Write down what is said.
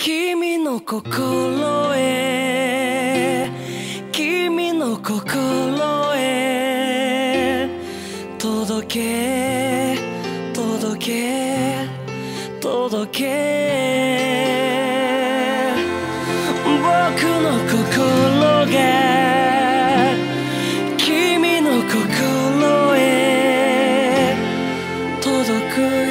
君の心へ君の心へ届け届け届け僕の心が君の心へ届く